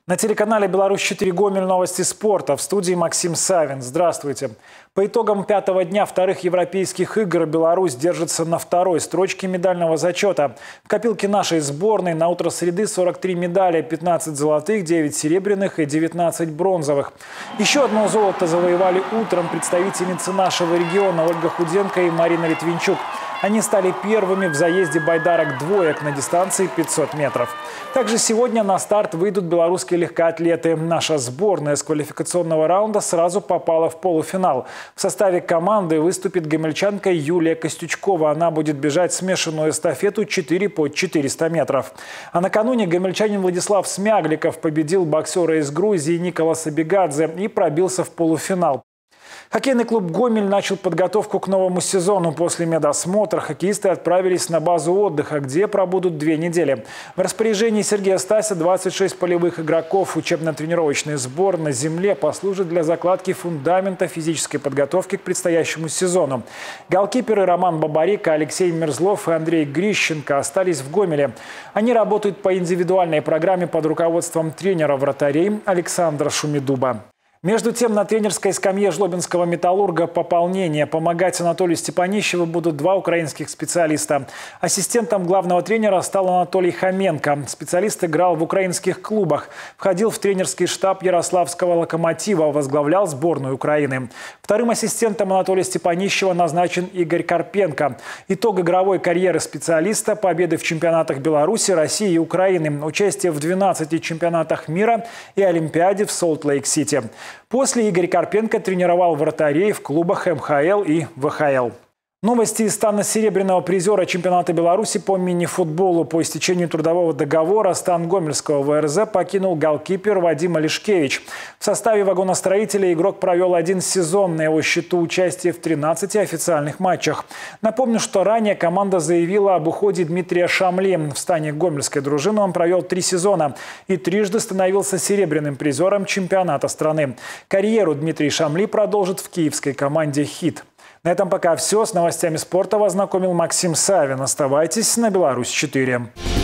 На телеканале «Беларусь-4» Гомель, новости спорта. В студии Максим Савин. Здравствуйте. По итогам пятого дня вторых европейских игр Беларусь держится на второй строчке медального зачета. В копилке нашей сборной на утро среды 43 медали, 15 золотых, 9 серебряных и 19 бронзовых. Еще одно золото завоевали утром представительницы нашего региона Ольга Худенко и Марина Литвинчук. Они стали первыми в заезде байдарок-двоек на дистанции 500 метров. Также сегодня на старт выйдут белорусские легкоатлеты. Наша сборная с квалификационного раунда сразу попала в полуфинал. В составе команды выступит гомельчанка Юлия Костючкова. Она будет бежать смешанную эстафету 4 по 400 метров. А накануне гомельчанин Владислав Смягликов победил боксера из Грузии Николаса Бегадзе и пробился в полуфинал. Хоккейный клуб «Гомель» начал подготовку к новому сезону. После медосмотра хоккеисты отправились на базу отдыха, где пробудут 2 недели. В распоряжении Сергея Стася 26 полевых игроков. Учебно-тренировочный сбор на земле послужит для закладки фундамента физической подготовки к предстоящему сезону. Голкиперы Роман Бабарик, Алексей Мерзлов и Андрей Грищенко остались в Гомеле. Они работают по индивидуальной программе под руководством тренера-вратарей Александра Шумидуба. Между тем, на тренерской скамье жлобинского «Металлурга» пополнение. Помогать Анатолию Степанищеву будут 2 украинских специалиста. Ассистентом главного тренера стал Анатолий Хоменко. Специалист играл в украинских клубах. Входил в тренерский штаб Ярославского «Локомотива», возглавлял сборную Украины. Вторым ассистентом Анатолия Степанищева назначен Игорь Карпенко. Итог игровой карьеры специалиста – победы в чемпионатах Беларуси, России и Украины, участие в 12 чемпионатах мира и Олимпиаде в Солт-Лейк-Сити. После Игорь Карпенко тренировал вратарей в клубах МХЛ и ВХЛ. Новости из стана серебряного призера чемпионата Беларуси по мини-футболу. По истечению трудового договора стан гомельского ВРЗ покинул голкипер Вадим Алишкевич. В составе вагоностроителя игрок провел 1 сезон. На его счету участие в 13 официальных матчах. Напомню, что ранее команда заявила об уходе Дмитрия Шамли. В стане гомельской дружины он провел 3 сезона и трижды становился серебряным призером чемпионата страны. Карьеру Дмитрий Шамли продолжит в киевской команде «Хит». На этом пока все. С новостями спорта вас знакомил Максим Савин. Оставайтесь на «Беларусь-4».